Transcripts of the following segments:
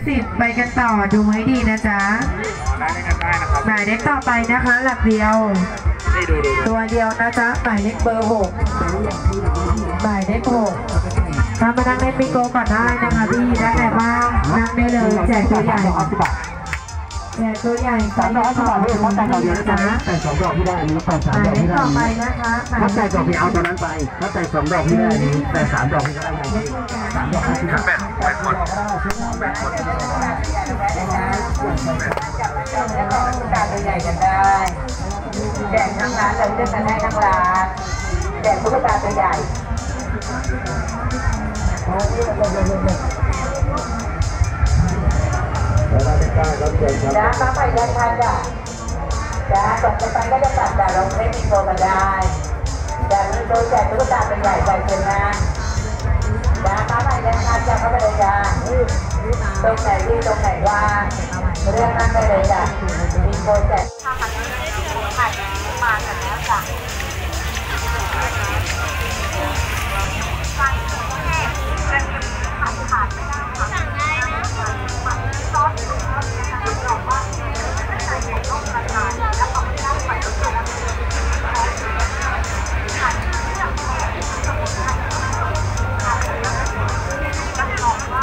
10ไปกันต่อดูให้ดีนะจ๊ะหมายเลขต่อไปนะคะหลักเดียวตัวเดียวนะจ๊ะหมายเลขเบอร์6หมายเลข6ถ้ามานั่งเล่นบิงโกก่อนได้นะคะพี่ได้ไหนบ้างนั่งได้เลยแจกตัวใหญ่แจกตัวใหญ่ใส่ดอกต่อเลยเขาแต่งดอกเดียวนะแต่ง2 ดอกที่ได้อันนี้แต่3 ดอกที่ได้ต่อไปนะคะถ้าแต่งดอกที่เอาตัวนั้นไปถ้าแต่ง2 ดอกที่ได้อันนี้แต่3 ดอกที่ได้ไง3 ดอกที่ได้8 คนการตัวใหญ่กันได้แจกทั้งร้านเลยเลือกกันได้ทั้งร้านแจกตุ๊กตาตัวใหญ่จ้ามาไปเดินทางจ้ะจ้าก่อนจะไปก็จะตัดแต่เราไม่มีโตกันได้แต่มีโตแจกตุ๊กตาตัวใหญ่ใจเกินนะจ้ามาไปเดินทางจ้าเข้าไปเลยจ้าตรงไหนที่ตรงไหนว่างเรื่องนั้นไปเลยจ้ะมีโตแจกมากันแล้วจ้ะขาดไม่ได้ค่ะสั่งได้นะซอสบอกว่าใส่ใหญ่ต้องกระจายแล้วเขาไม่ได้ใส่ตัวเดียวขาดเรื่องสมุนไพรขาดเรื่องก็บอกว่า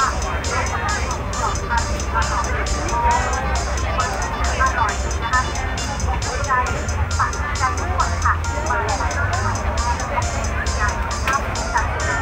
อร่อยนะคะใจปักใจทุกคนค่ะมาเลยใหญ่น้ำจัด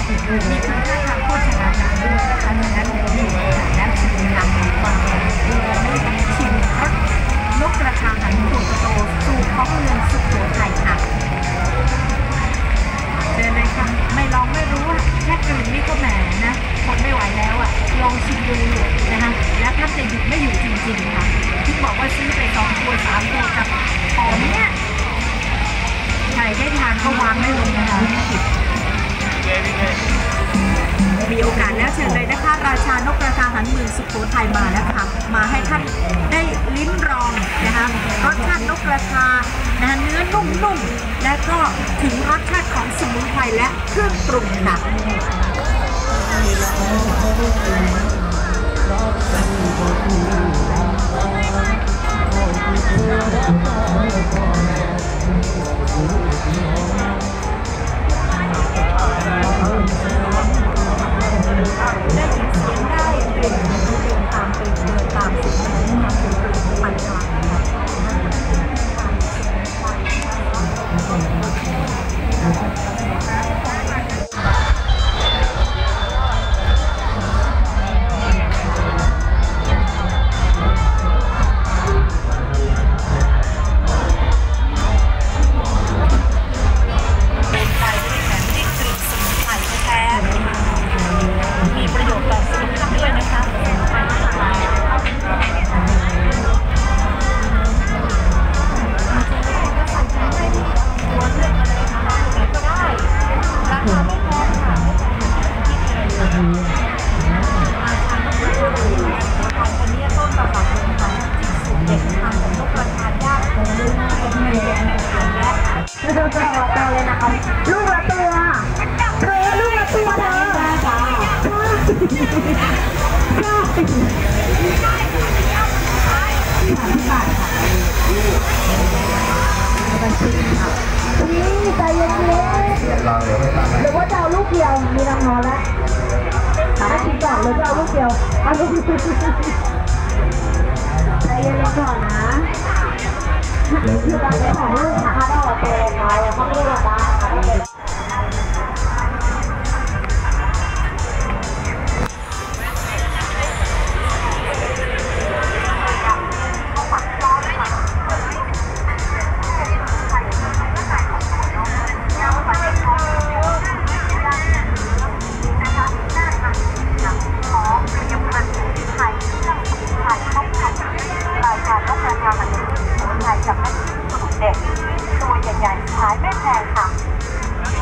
มีคุณค่าทางโภชนาการด้วยนะคะดังนั้นมีโอกาสแล้วชิมนำความชิมรสนกกระทาหันตูดโตสู่ท้องเมืองสุโขทัยค่ะเดินเลยค่ะไม่ลองไม่รู้ว่าแค่กลิ่นนี่ก็แหมนะคนไม่ไหวแล้วอ่ะลองชิมดูนะคะแล้วท่านจะหยุดไม่อยู่จริงๆค่ะที่บอกว่าซื้อไป2 ตัว 3 ตัวกับของเนี้ยใครได้ทานก็วางไม่ลงนะคะมีโอกาสแล้วเชิญเลยนะคะราชานกกระทาหันเมืองสุโขทัยมาแล้วค่ะมาให้ท่านได้ลิ้มลองนะคะรสชาตินกกระทานะคะเนื้อนุ่มๆและก็ถึงรสชาติของสมุนไพรและเครื่องปรุงค่ะได้ยินเสียงได้เดินตามไปเดินตามสิ่งที่มันเป็นปัญหานี่ใจเย็นๆหรือว่าจะเอาลูกเดียวมีน้ำนอนแล้วให้กินก่อนหรือจะเอาลูกเดียวเอาลูกใจเย็นๆก่อนนะคือการเป็นของลูกนะคะเราเป็นน้อยเขาไม่ได้ว่าเด็กตัวใหญ่ๆขายไม่แพงค่ะ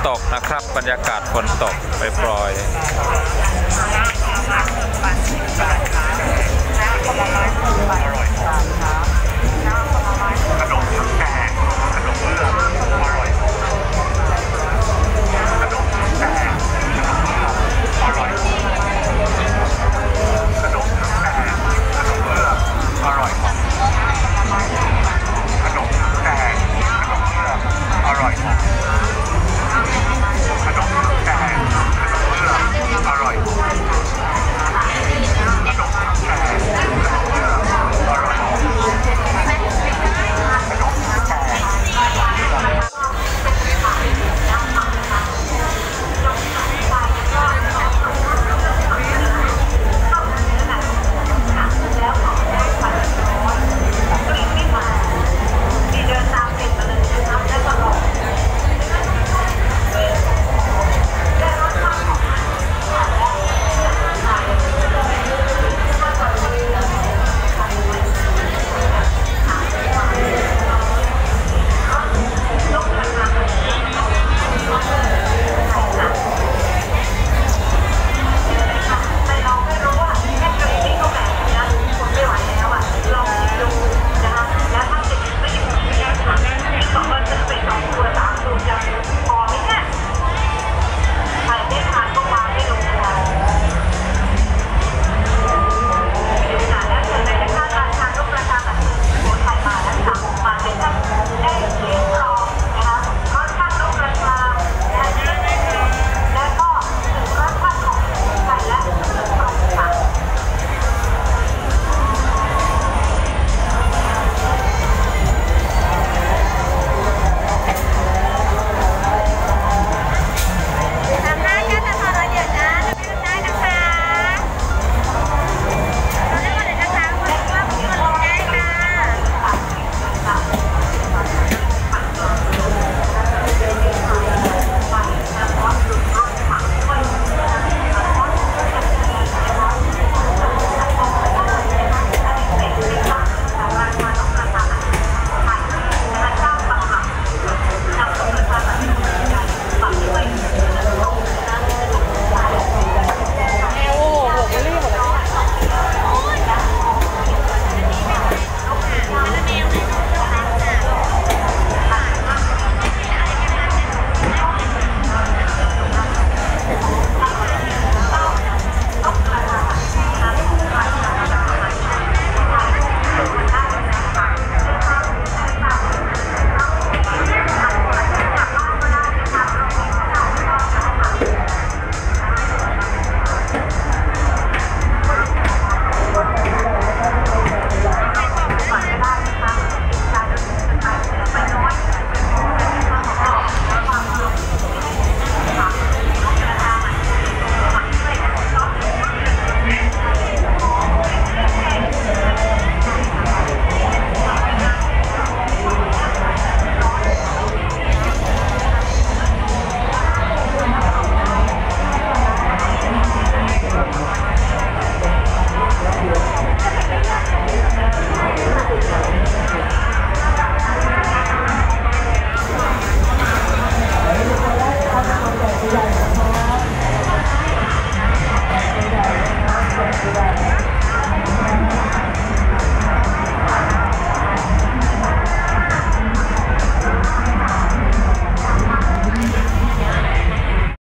ตกนะครับบรรยากาศฝนตกไปปล่อย